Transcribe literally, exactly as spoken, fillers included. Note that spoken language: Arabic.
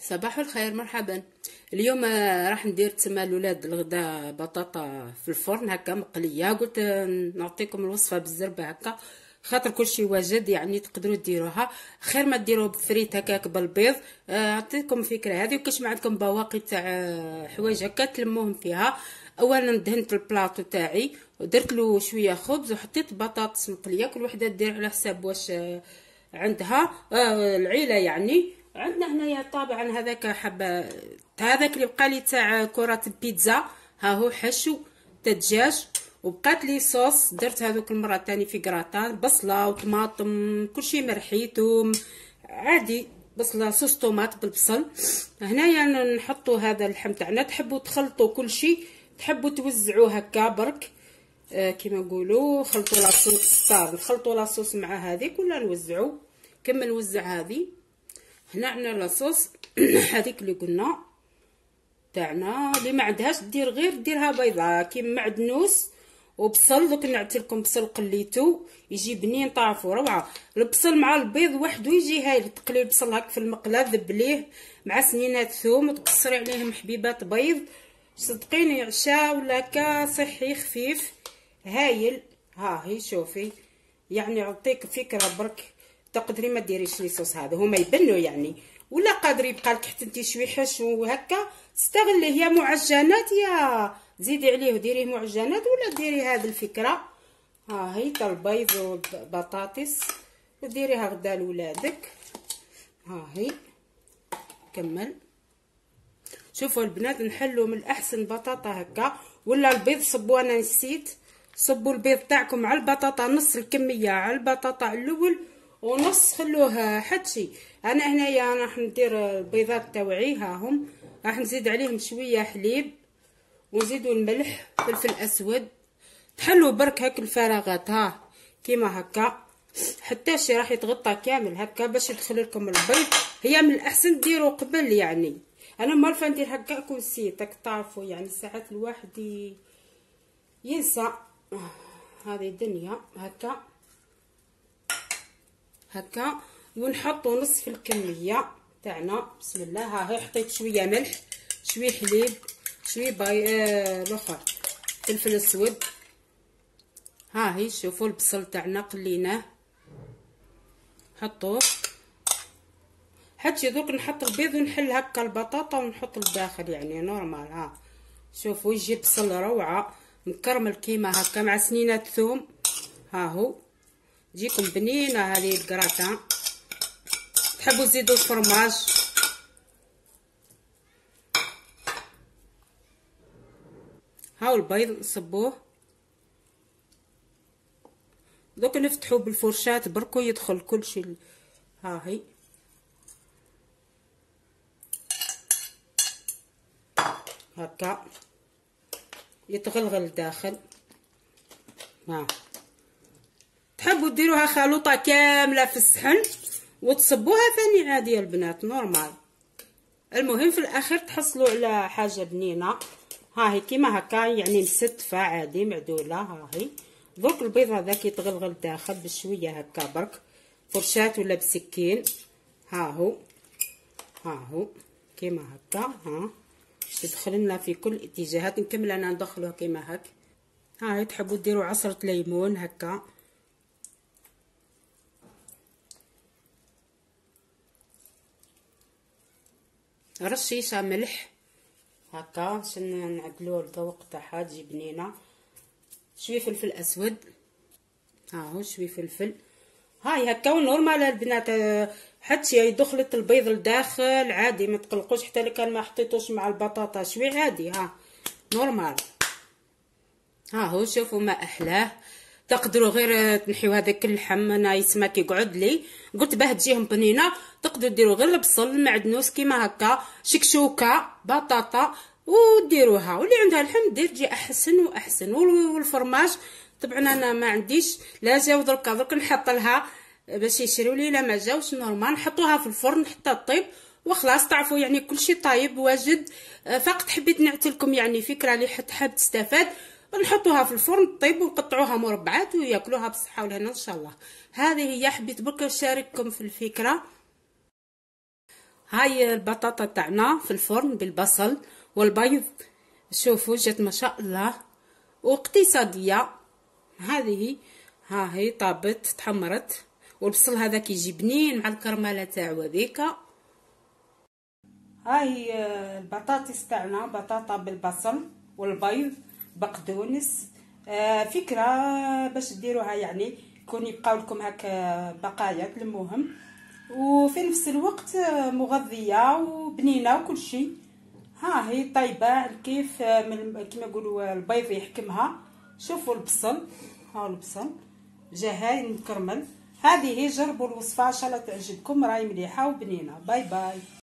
صباح الخير، مرحبا. اليوم آه، راح ندير تسمى الاولاد الغداء بطاطا في الفرن هكا مقليه. قلت آه، نعطيكم الوصفه بالزربه هكا خاطر كلشي واجد، يعني تقدروا ديروها. خير ما ديروه بفريت هكاك بالبيض. آه، نعطيكم فكره هذه. وكاش ما عندكم بواقي تاع آه، حوايج هكا تلموهم فيها. اولا دهنت البلاطو تاعي ودرت له شويه خبز وحطيت بطاطس مقليه، كل وحده دير على حساب واش آه، عندها آه العيله. يعني عندنا هنايا طبعا هذاك حبه هذاك اللي بقى لي تاع كرات البيتزا، ها هو حشو تاع دجاج. وبقات لي صوص درت هذوك المره تاني في كراتان، بصله وطماطم كلشي مرحي، توم عادي، بصله صوص طوماط بالبصل. هنايا نحطوا هذا اللحم تاعنا، تحبوا تخلطوا كلشي، تحبوا توزعوه هكا برك آه كيما نقولوا خلطوا لاصوص ستار، نخلطوا لاصوص مع هذيك ولا نوزعوا. كمل نوزع هذه. هنا عندنا لاصوص هذيك اللي قلنا تاعنا، اللي ما عندهاش دير غير ديرها بيضاء كيما معدنوس وبصل. دوك نعت لكم بصل قليتو يجي بنين طافو روعه. البصل مع البيض وحده يجي هايل. تقلي البصل هك في المقله، ذبليه مع سنينات ثوم وتقصري عليهم حبيبات بيض. صدقيني عشاء ولا كا صحي خفيف هايل. ها هي شوفي، يعني عطيك فكره برك. تقدري ما ديريش لي صوص هذا، هما يبنوا يعني، ولا قادر يبقى لك حتى انت شوي حشو وهكا استغليه. يا معجنات يا زيدي عليه وديريه معجنات، ولا ديري هذه الفكره. ها هي تاع البيض والبطاطس وديريها غدا لولادك. ها هي كمل. شوفوا البنات، نحلوا من الاحسن بطاطا هكا ولا البيض. صبوا، انا نسيت، صبوا البيض تاعكم على البطاطا نص الكميه على البطاطا الاول ونص خلوه حتشي. انا هنايا راح ندير البيضات تاوعي، ها هم راح نزيد عليهم شويه حليب ونزيدوا الملح فلفل اسود. تحلوا برك هاك الفراغات ها كيما هكا، حتى شي راح يتغطى كامل هكا باش يدخل لكم البيض. هي من الاحسن ديروا قبل، يعني انا مالفه ندير هكاك ونسيت تعرفوا، يعني ساعات الواحد ينسى. هذه الدنيا هكا هكا. ونحطوا نصف الكميه تاعنا. بسم الله. ها هي حطيت شويه ملح، شويه حليب، شويه باي آه الاخر فلفل اسود. ها هي شوفوا البصل تاعنا قليناه، حطوه حتى دوك نحط البيض ونحل هكا البطاطا ونحط الداخل، يعني نورمال. ها شوفوا يجي بصل روعه مكرمل كيما هكا مع سنينات ثوم. ها هو تجيكم بنينه هذه الكراتان. تحبوا تزيدوا الفرماج هاو البيض نصبوه دوك نفتحوا بالفرشات بركو يدخل كلشي. ها هي هكا يتغلغل داخل. ها تحبوا ديروها خلوطه كامله في الصحن وتصبوها ثاني عادي يا البنات نورمال. المهم في الاخر تحصلوا على حاجه بنينه. ها هي كيما هكا، يعني مستفه عادي معدوله. ها هي دوك البيض هذاك يتغلغل داخل بشويه هكا برك فرشات ولا بسكين. ها هو ها هو كيما هكا. ها يدخل لنا في كل الاتجاهات. نكمل انا ندخلوه كيما هك. ها هي تحبوا ديروا عصره ليمون هكا، رشيشه ملح هكا عشان نعدلوا الذوق تاعها تجي بنينه. شويه فلفل اسود، ها هو شويه فلفل. هاي هكا ونورمال البنات. حتى دخلت البيض لداخل عادي، ما تقلقوش حتى لو كان ما حطيتوش مع البطاطا شويه عادي. ها نورمال. ها هو شوفوا ما احلاه. تقدروا غير تنحيو هذاك اللحم، انا يسمى كيقعد لي قلت باه تجيهم بنينه. تقدروا ديروا غير البصل معدنوس كيما هكا، شكشوكه بطاطا وديروها. واللي عندها لحم دير تجي احسن واحسن. والفرماج طبعا انا ما عنديش، لا جاو دركا درك نحط لها باش يشريو لي. لا ما جاوش نورمال نحطوها في الفرن حتى طيب وخلاص. تعرفوا يعني كلشي طايب واجد. فقط حبيت نعطيلكم يعني فكره اللي حاب تستفاد. نحطوها في الفرن طيب ونقطعوها مربعات وياكلوها بالصحه والهنا ان شاء الله. هذه هي، حبيت برك نشارككم في الفكره. هاي البطاطا تاعنا في الفرن بالبصل والبيض. شوفوا جات ما شاء الله واقتصاديه. هذه ها هي طابت تحمرت، والبصل هذا كيجي بنين مع الكرمله تاعو هذيك. هاي البطاطس تاعنا بطاطا بالبصل والبيض بقدونس. آه فكره باش ديروها يعني يكون يبقاو لكم هكا بقايا المهم، وفي نفس الوقت مغذيه وبنينه وكل شيء. ها هي طيبه كيف كما يقولوا البيض يحكمها. شوفوا البصل، ها البصل جا هاي مكرمل. هذه جربوا الوصفه ان شاء الله تعجبكم، راهي مليحه وبنينه. باي باي.